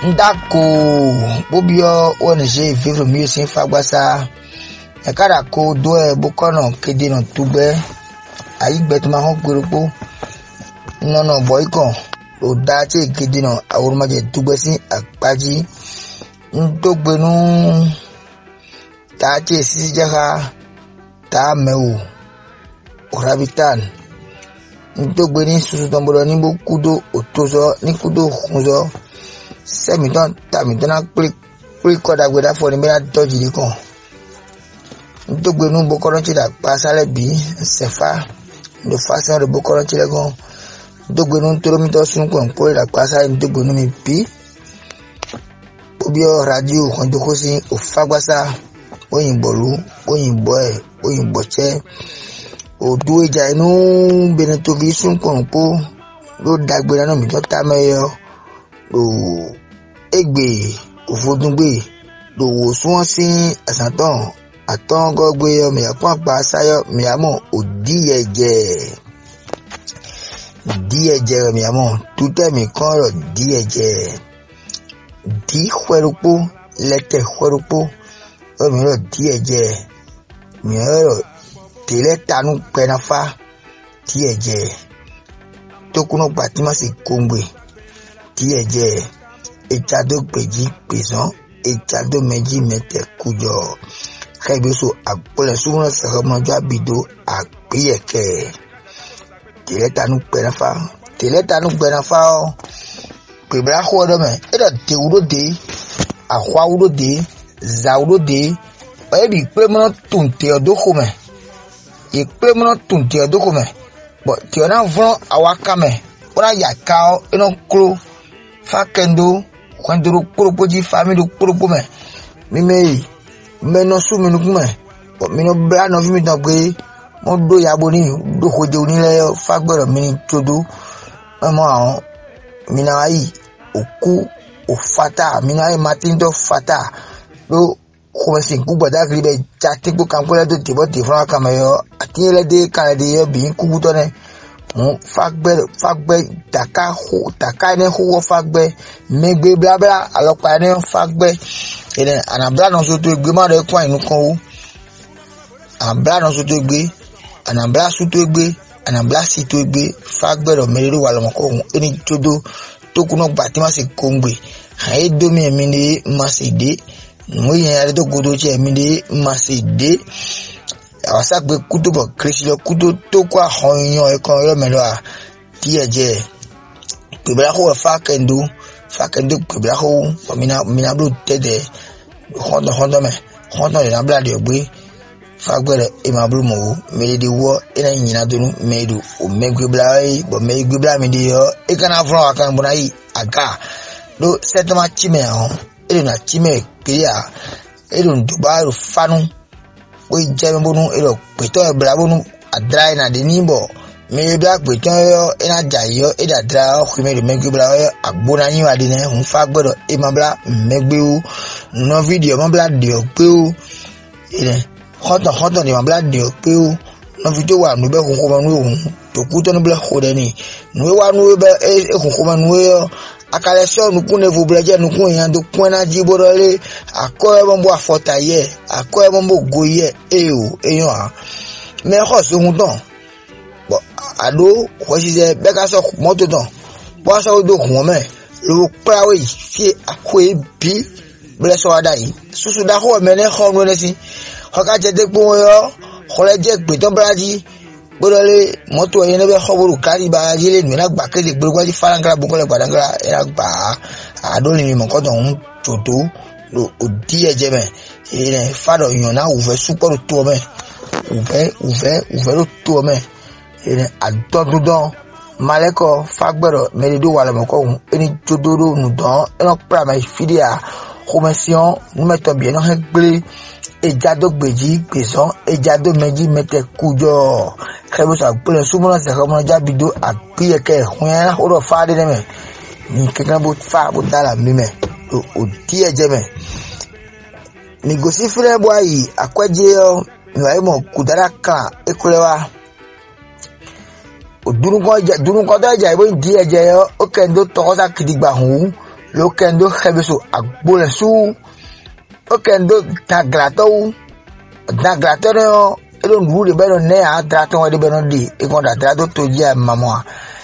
ndako bobio onje vivre mieux sin fagbasa ekara ko do e bokono kede no tugbe ayi gbetuma ho gberopo no boyko o da che kede no awurma je tugbe sin apaji ndogbenu ta che si jaha ta mewu orabitan ndogbeni susu tombolo ni bokudo otozo ni kudo khunzo semiton tamiton klik koda gweda foni bena doji di kon ndogbenu bokoro chi da pasale bi sefa de façon de bokoro chi le kon ndogbenu toromito sun kon ko da pasale ndogbenu mi pi obio radio kon do kosi o fagbasa oyinbolu oyinboche o do eja inu beneto bi sun kon po lo dagbera no mi to tameyo o egbe ofodungbe lo wo sun sin asanton aton gogbe yo mi apon pa sayo mi amo odieje mi amo tute mi kon ro dieje di khwerupo lete khwerupo o mi ro dieje mi ro tele tanu penafa dieje tokuno batima se kongbe dieje echado peji peson echado meji mete kujo kaibeso apole suno sakamo jo abido apiyeke tele tanu penafa o pebra khodo me eda tewuro de akhwawuro de zawuro de ebi premono tunte odoko me e premono tunte odoko me but ti ona vron awaka me ora yakao eno kro fakendo kwanduru koropoji family koropo me meno su menu kume but meno bra no fimi don pe mo do yabo ni do koje oni le fagboro mi todo mo awon mina ayi oku ofata mina ayi matindo fata lo khomesin kugbada gribe chati ko kampole do tibo ti fran kamayo atile de kanade yo bi kubuto ne fagbe taka ne ho fagbe megbe blabla alopa ne fagbe ene anabla no so to egbe ma re kwa inu kan o anabla no so to egbe anabla so to egbe anabla si to egbe fagbe ro mere wa lomo ko eni todo tokuno gbati ma se kongbe haye domi emi ni maside mo yen ale to godo che emi ni maside awasagbe kudo bo krisilo kudo to kwa honyo e kon yo melo a tieje pebra ho fakendo pebra ho mina blo tede hondo le nabla de ogbe fagbere e ma blo mo me de wo ina nyina donu medu o megbe bla e bo megbe bla mi de yo e kana fro akan bona yi aga do setma chime ho e na chime pia e do dubaru fanu we jeme bonu elo peto e brabonu adrai na de nimbo me bla peto yo ina jayo e da dra o khime de megbe bla yo agbona yin wa de ne hun fagbero e ma bla megbe o no video ma bla de o pe o ire hoto ni ma bla de o pe o no video wa nu be hun ko ma nu hun to ku to no bla khode ni nu wa nu be e hun ko ma nu yo akale so nu kun ne vo blaje nu kun yan do kun na jiborole akoe bombo afota ye akoe bombo goye eyan a me ko so hun ton bo ado ko si je be ka so moto ton bo so do kun me lo prawe fi akoe bi ble so ada yi susu da ko me ne ko no si ko ka je de po yo ko le je pe ton braji bolole moto yen be khoburu kari ba jile mi na gba kele gbogbo farangara bukole gbadangara era gba adoni mi mo ko don toto lo odi eje me ire fado yan na uve super to me uve lo to me ire adododon maleko fagbero merido wala mo ko eni jodoro nu don eno pra ma fidia commission nu meto bien no hegbele ejado gbeji peson ejado meji mete kujo kebosa pole sumona se komo jabido apiyeke huya oro faade me ni kekana bo fa bo dala mime o tie jeme ni gosi fere bo ayi akwaje yo ni ayi mo kudara kan ekolewa o durun ko da ja ibo die je yo o kendo to sa kidigba hun lo kendo hebeso agbole su o kendo daglato no elo nuru de beno ne a drato de beno di e kon da drato to ji mama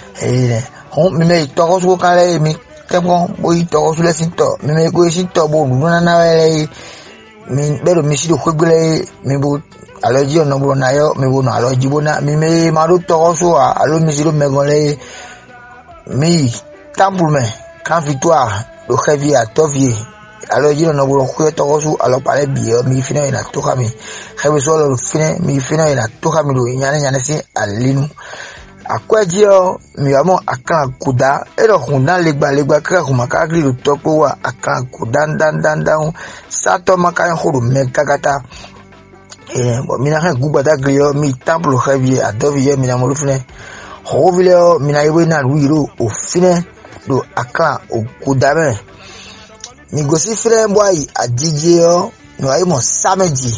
hon me to so kale mi tempo boy to so le sinto me go sinto bo nuna na wele mi bero mi sido kwegule mi bo aloji ono bo na yo mi bo no aloji bo na mi me maru to so alo mi sido me gole mi tampu me kan victoire lo heavy a tovie aloji ono bo ko to so alo pare bi mi fina ina to kami heavy so lo fina mi fina ina to kami lo nyane si alinu akwajio mi amo akan kuda ero hundan legba kra huma ka gri lo topo wa akan kudan dan sato makan huru me kakata bo mina ha guba da grio mi temple heavy adovie mina mo lufne ho vile mina iwe na ruiro o fine do akan o kuda me ni gosi fine boy adijeo no ayi mo sameji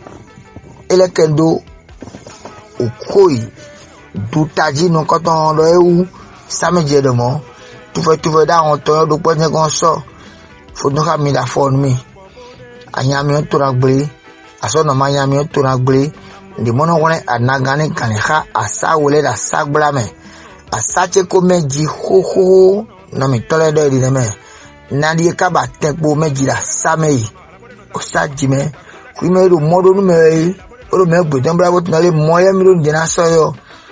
elekendo o koi dutaji no koton lo ewu sameje de mo tu fais da on to do po nyen kon so fo no ka mi da fo mi anya mi to ra gbe aso no ma nya mi to ra gbe de mo no wona anagane kan ha asa wole da sagbla me asache ko meji ho na mi tole do di me na di ka ba tempo meji da samei o saji me ku me do modo no me o me gbe tan bra bo tun le mo ya mi do de na so yo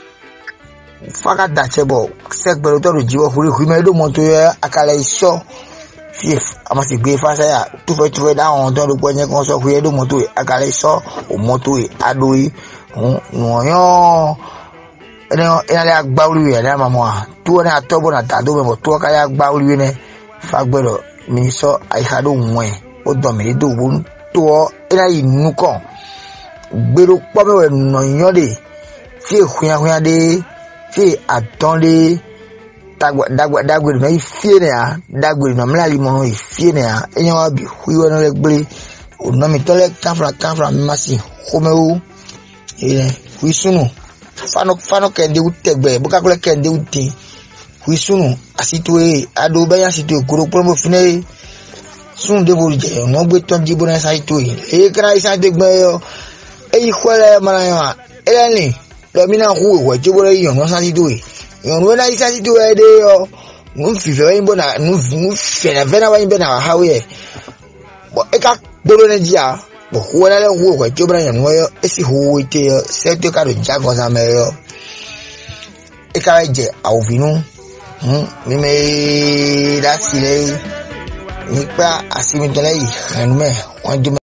faka dachebo sekbero to jiwo huri hume do monto ya akala iso fief amasi gbe fa ya tu fe da on to do gboyen kon so huye do monto akala iso o monto adoi no yo ene le agba ori ya na mama tu na atobo na tado me to ka ya agba ori ne fagbero mi so ai hado nwe o do mi do won to ina inu kon gbero po me no yan de fi huya de fi attendez dagwe na ifie na dagwe na mlali mono ifie na enye wa bi huiwe no legble o no mi tole kanfra masi homeu ile huisunu fano kende utegbe buka kole kende uti huisunu asitwe ado ba ya sitwe koro promo fine sun de bolje no gbe ton jibo na saitwe e kra isa de gbe yo e khwele mara eleni lo mina huwe jibo le yo no saitwe yon wena isa sitwe de yo nu fife wa imbo na nu fe na wa imbe na hawe bo e ka dolo ne dia bo huwe le huwe jibo na yo yo esi huwe te yo se to ka do jago sa me yo e ka je awvinu mi me da sile nípa àsìmìtọ́lẹ́yìn ẹnu mẹ́ wọ́n jẹ́